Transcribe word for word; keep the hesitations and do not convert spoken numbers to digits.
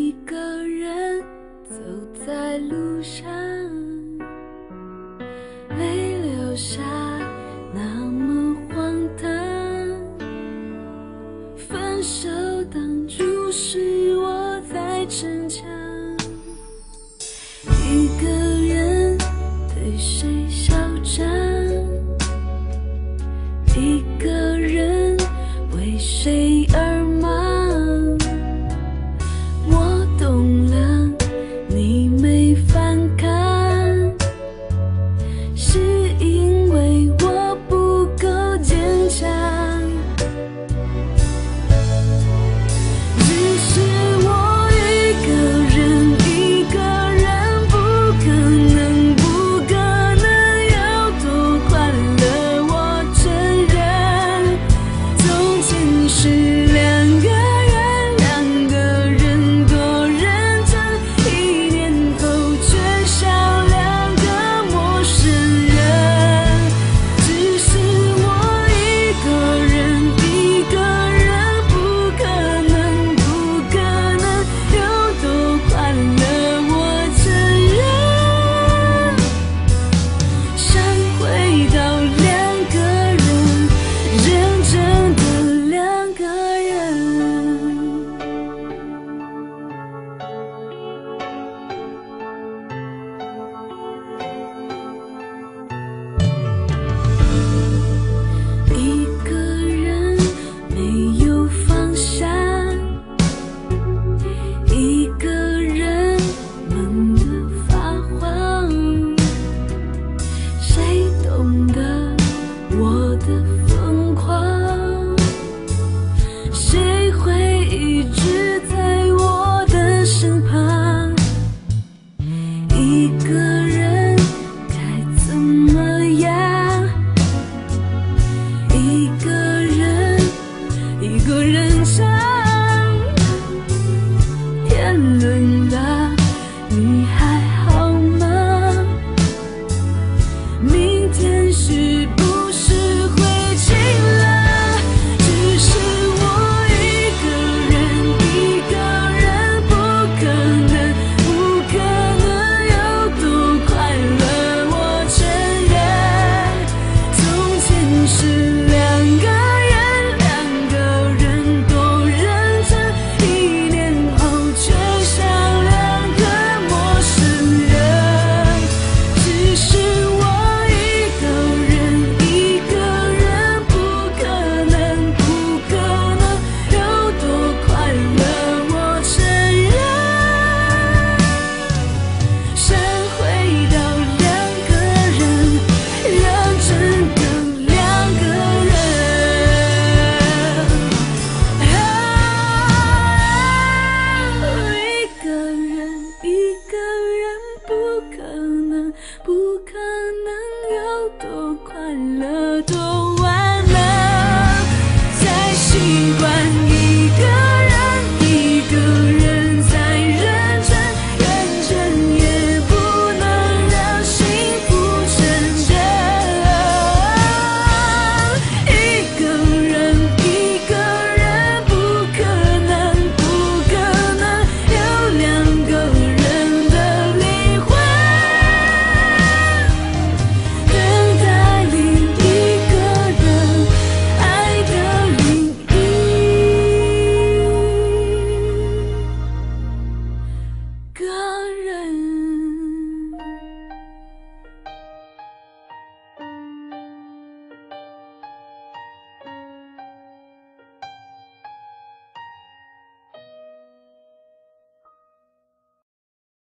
一个人走在路上，泪流下那么荒唐。分手当初是我在逞强，一个人对谁嚣张，一个人为谁而忙。我懂了，你没反抗，是因为我不够坚强。只是我一个人，一个人不可能，不可能有多快乐。我承认，从前是两个人，两个人多认真，一年后却像两个陌生人。只是我一个人，一个人不可能，不可能有多快乐。我承认，想回到两个人，认真的两个人。一个人没有方向，一个人闷得发慌。谁懂得我的疯狂？谁会一直在我的身旁？一个人该怎么样？一个人，一个人唱，天冷了。